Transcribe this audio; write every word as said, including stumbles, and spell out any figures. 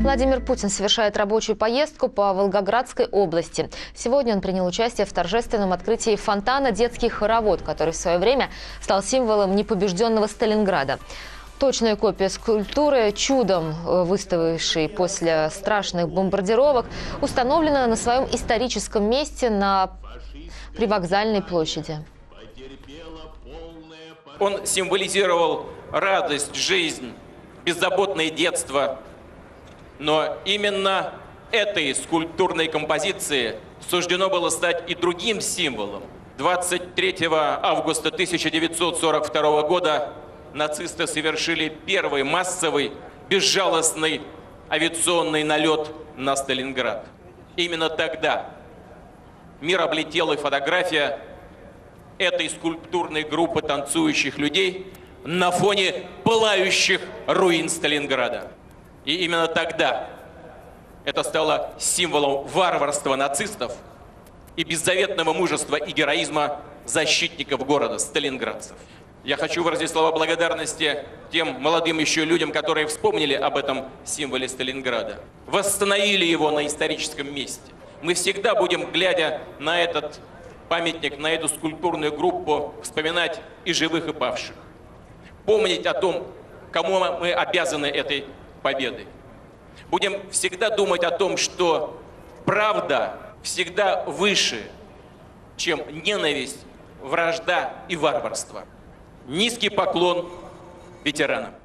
Владимир Путин совершает рабочую поездку по Волгоградской области. Сегодня он принял участие в торжественном открытии фонтана «Детский хоровод», который в свое время стал символом непобежденного Сталинграда. Точная копия скульптуры, чудом выставившей после страшных бомбардировок, установлена на своем историческом месте на Привокзальной площади. Он символизировал радость, жизнь, беззаботное детство. Но именно этой скульптурной композиции суждено было стать и другим символом. двадцать третьего августа тысяча девятьсот сорок второго года нацисты совершили первый массовый, безжалостный авиационный налет на Сталинград. Именно тогда мир облетела фотография этой скульптурной группы танцующих людей на фоне пылающих руин Сталинграда. И именно тогда это стало символом варварства нацистов и беззаветного мужества и героизма защитников города, сталинградцев. Я хочу выразить слова благодарности тем молодым еще людям, которые вспомнили об этом символе Сталинграда, восстановили его на историческом месте. Мы всегда будем, глядя на этот памятник, на эту скульптурную группу, вспоминать и живых, и павших. Помнить о том, кому мы обязаны этой победой. Будем всегда думать о том, что правда всегда выше, чем ненависть, вражда и варварство. Низкий поклон ветеранам.